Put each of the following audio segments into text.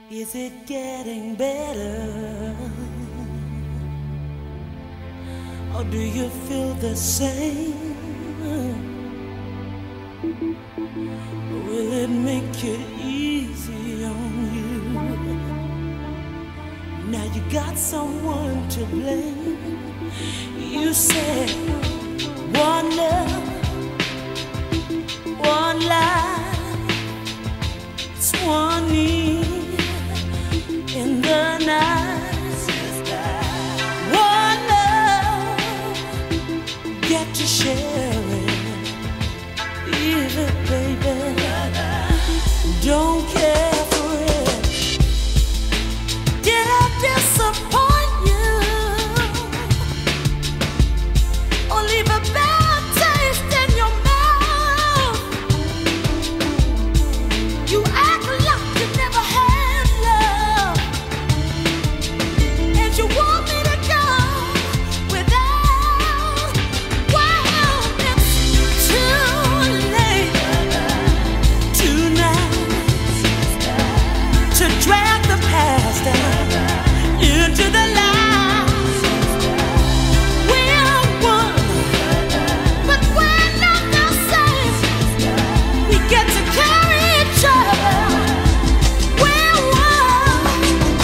Is it getting better? Or do you feel the same? Will it make it easy on you? Now you got someone to blame. You said one love, one life, it's one need in the night. One love, get to share it, leave it, baby. Don't care for it. Did I disappoint you or leave a bad taste in your mouth? You act like you never had love, and you want me to go without. Well, it's too late tonight to drag the past down into the light. We're one, but we're not the same. We get to carry each other. We're one.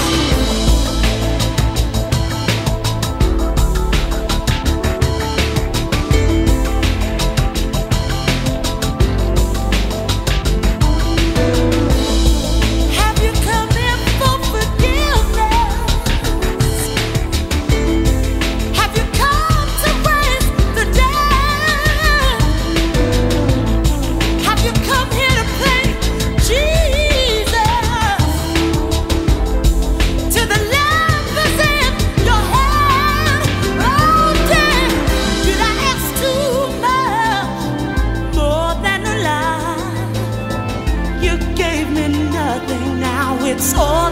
Have you come in for forgiveness? Have you come to raise the dead? Have you come here to play Jesus? To the lamp that's in your hand? Oh, damn, did I ask too much? More than a lie. You gave me nothing, now it's all